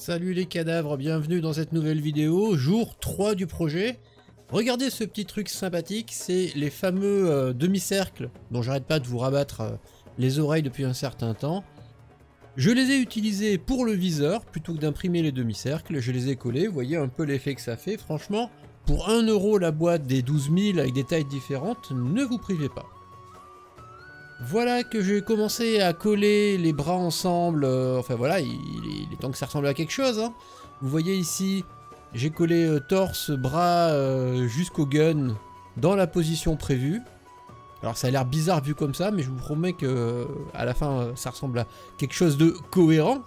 Salut les cadavres, bienvenue dans cette nouvelle vidéo, jour 3 du projet. Regardez ce petit truc sympathique, c'est les fameux demi-cercles dont j'arrête pas de vous rabattre les oreilles depuis un certain temps. Je les ai utilisés pour le viseur, plutôt que d'imprimer les demi-cercles, je les ai collés, vous voyez un peu l'effet que ça fait. Franchement, pour 1 € la boîte des 12 000 avec des tailles différentes, ne vous privez pas. Voilà que j'ai commencé à coller les bras ensemble, enfin voilà, il est temps que ça ressemble à quelque chose, hein. Vous voyez ici, j'ai collé torse, bras jusqu'au gun dans la position prévue. Alors ça a l'air bizarre vu comme ça, mais je vous promets que à la fin ça ressemble à quelque chose de cohérent.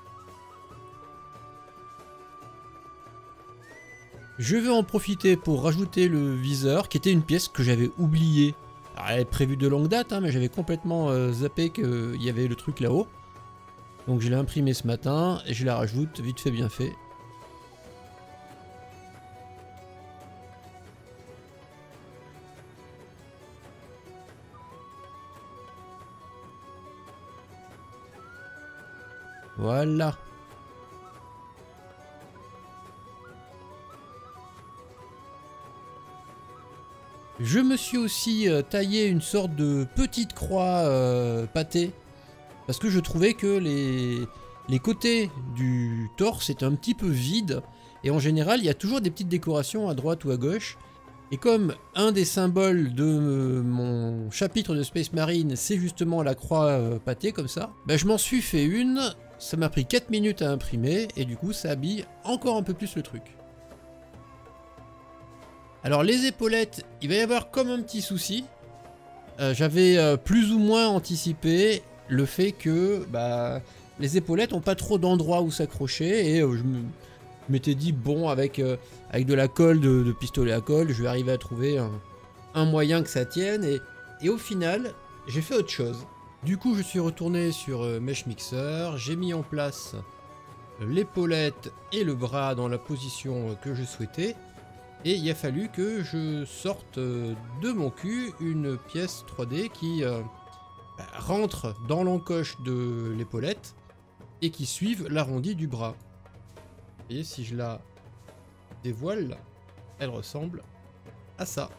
Je vais en profiter pour rajouter le viseur, qui était une pièce que j'avais oubliée. Alors elle est prévue de longue date, hein, mais j'avais complètement zappé qu'il y avait le truc là-haut. Donc je l'ai imprimé ce matin et je la rajoute, vite fait bien fait. Voilà. Je me suis aussi taillé une sorte de petite croix pâtée, parce que je trouvais que les côtés du torse étaient un petit peu vides, et en général il y a toujours des petites décorations à droite ou à gauche, et comme un des symboles de mon chapitre de Space Marine c'est justement la croix pâtée comme ça, bah, je m'en suis fait une, ça m'a pris 4 minutes à imprimer, et du coup ça habille encore un peu plus le truc. Alors les épaulettes, il va y avoir comme un petit souci. J'avais plus ou moins anticipé le fait que les épaulettes n'ont pas trop d'endroits où s'accrocher. Et je m'étais dit, bon, avec de la colle de pistolet à colle, je vais arriver à trouver un moyen que ça tienne. Et au final, j'ai fait autre chose. Du coup, je suis retourné sur Mesh Mixer. J'ai mis en place l'épaulette et le bras dans la position que je souhaitais. Et il a fallu que je sorte de mon cul une pièce 3D qui rentre dans l'encoche de l'épaulette et qui suive l'arrondi du bras. Et si je la dévoile, elle ressemble à ça.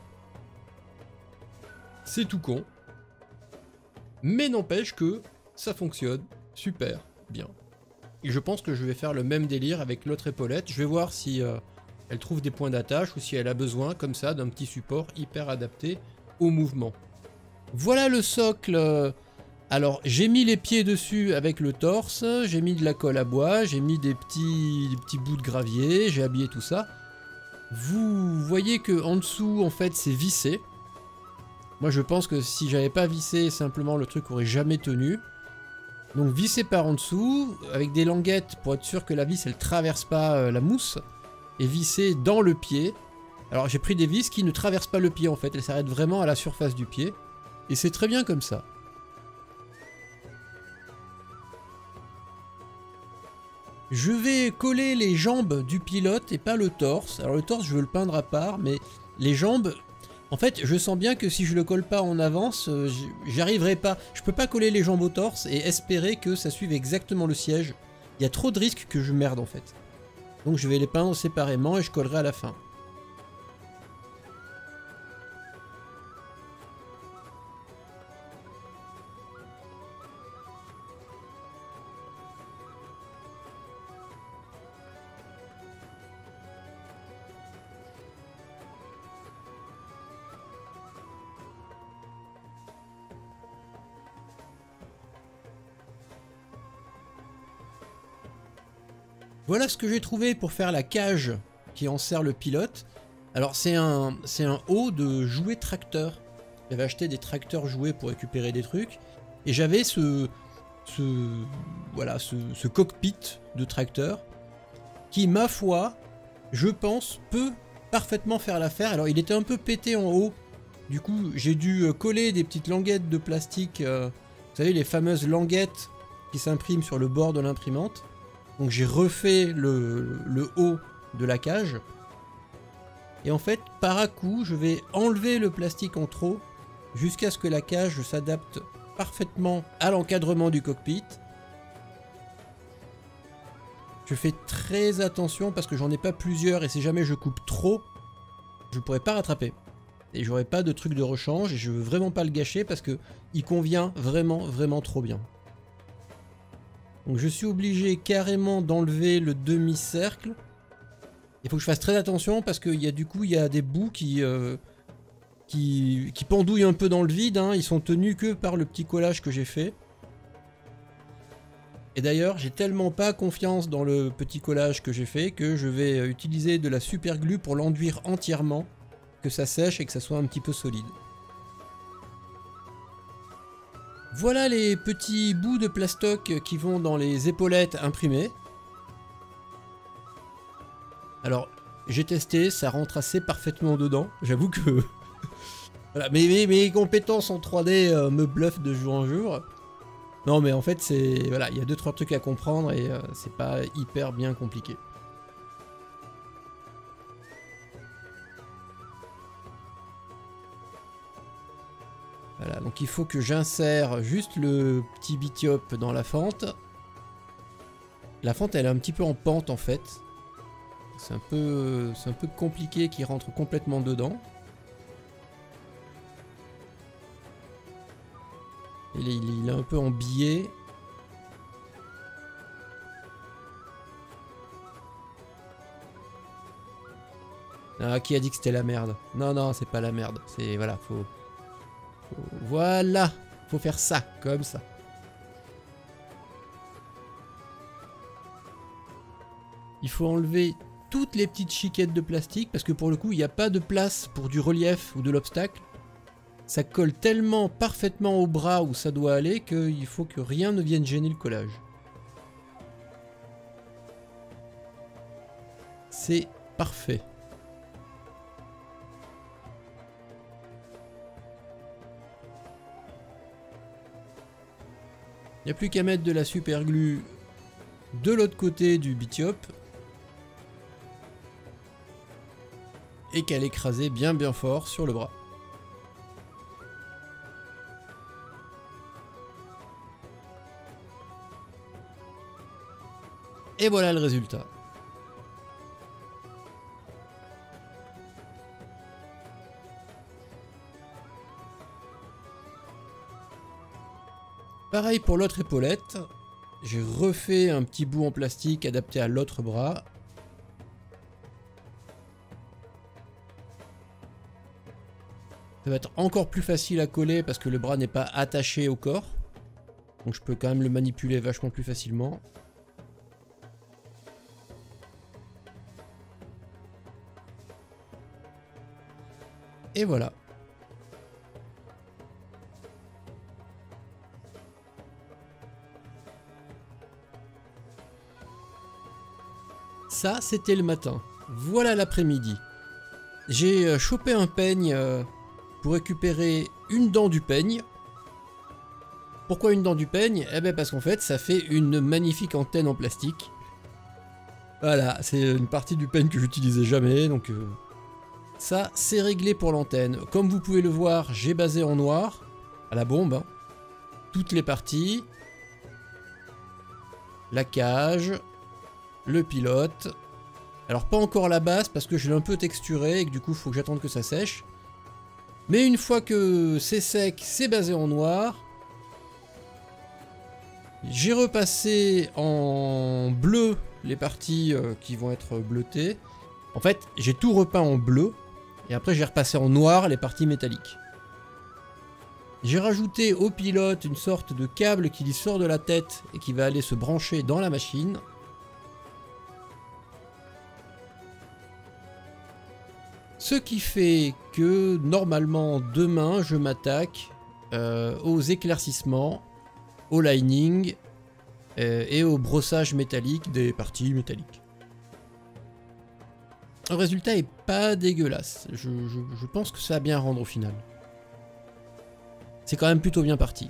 C'est tout con, mais n'empêche que ça fonctionne super bien. Et je pense que je vais faire le même délire avec l'autre épaulette. Je vais voir si elle trouve des points d'attache ou si elle a besoin comme ça d'un petit support hyper adapté au mouvement. Voilà le socle. Alors j'ai mis les pieds dessus avec le torse, j'ai mis de la colle à bois, j'ai mis des petits bouts de gravier, j'ai habillé tout ça. Vous voyez que en dessous en fait c'est vissé. Moi je pense que si j'avais pas vissé, simplement le truc aurait jamais tenu. Donc vissé par en dessous avec des languettes pour être sûr que la vis elle traverse pas la mousse. Et vissé dans le pied. Alors j'ai pris des vis qui ne traversent pas le pied en fait, elles s'arrêtent vraiment à la surface du pied. Et c'est très bien comme ça. Je vais coller les jambes du pilote et pas le torse. Alors le torse je veux le peindre à part, mais les jambes... En fait je sens bien que si je le colle pas en avance, j'y arriverai pas. Je peux pas coller les jambes au torse et espérer que ça suive exactement le siège. Il y a trop de risques que je merde en fait. Donc je vais les peindre séparément et je collerai à la fin. Voilà ce que j'ai trouvé pour faire la cage qui enserre le pilote. Alors c'est un haut de jouet tracteur. J'avais acheté des tracteurs jouets pour récupérer des trucs. Et j'avais ce cockpit de tracteur qui, ma foi, je pense, peut parfaitement faire l'affaire. Alors il était un peu pété en haut. Du coup j'ai dû coller des petites languettes de plastique. Vous savez, les fameuses languettes qui s'impriment sur le bord de l'imprimante. Donc j'ai refait le haut de la cage. Et en fait, par à coup, je vais enlever le plastique en trop jusqu'à ce que la cage s'adapte parfaitement à l'encadrement du cockpit. Je fais très attention parce que j'en ai pas plusieurs et si jamais je coupe trop, je pourrais pas rattraper. Et j'aurai pas de truc de rechange et je veux vraiment pas le gâcher parce que il convient vraiment trop bien. Donc je suis obligé carrément d'enlever le demi-cercle. Il faut que je fasse très attention parce qu'il y a du coup il y a des bouts qui pendouillent un peu dans le vide. Hein. Ils sont tenus que par le petit collage que j'ai fait. Et d'ailleurs, j'ai tellement pas confiance dans le petit collage que j'ai fait que je vais utiliser de la super glue pour l'enduire entièrement, que ça sèche et que ça soit un petit peu solide. Voilà les petits bouts de plastoc qui vont dans les épaulettes imprimées. Alors, j'ai testé, ça rentre assez parfaitement dedans. J'avoue que voilà, mes compétences en 3D me bluffent de jour en jour. Non mais en fait c'est... Voilà, il y a 2-3 trucs à comprendre et c'est pas hyper bien compliqué. Voilà, donc il faut que j'insère juste le petit bitiope dans la fente. La fente elle est un petit peu en pente en fait. C'est un peu compliqué qu'il rentre complètement dedans. Il est un peu en biais. Ah, qui a dit que c'était la merde? Non, non, c'est pas la merde. C'est... Voilà, voilà! Faut faire ça, comme ça. Il faut enlever toutes les petites chiquettes de plastique parce que pour le coup, il n'y a pas de place pour du relief ou de l'obstacle. Ça colle tellement parfaitement au bras où ça doit aller qu'il faut que rien ne vienne gêner le collage. C'est parfait. Il n'y a plus qu'à mettre de la super glue de l'autre côté du bitiope et qu'à l'écraser bien fort sur le bras. Et voilà le résultat. Pareil pour l'autre épaulette. J'ai refait un petit bout en plastique adapté à l'autre bras. Ça va être encore plus facile à coller parce que le bras n'est pas attaché au corps. Donc je peux quand même le manipuler vachement plus facilement. Et voilà. Ça, c'était le matin. Voilà l'après-midi. J'ai chopé un peigne pour récupérer une dent du peigne. Pourquoi une dent du peigne? Eh bien parce qu'en fait, ça fait une magnifique antenne en plastique. Voilà, c'est une partie du peigne que j'utilisais jamais, donc... Ça, c'est réglé pour l'antenne. Comme vous pouvez le voir, j'ai basé en noir, à la bombe, hein, toutes les parties, la cage, le pilote. Alors pas encore la base parce que je l'ai un peu texturé et que du coup il faut que j'attende que ça sèche. Mais une fois que c'est sec, c'est basé en noir. J'ai repassé en bleu les parties qui vont être bleutées. En fait, j'ai tout repeint en bleu. Et après j'ai repassé en noir les parties métalliques. J'ai rajouté au pilote une sorte de câble qui lui sort de la tête et qui va aller se brancher dans la machine. Ce qui fait que normalement demain je m'attaque aux éclaircissements, au lining et au brossage métallique des parties métalliques. Le résultat est pas dégueulasse, je pense que ça va bien rendre au final. C'est quand même plutôt bien parti.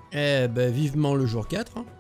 Eh ben, vivement le jour 4. Hein.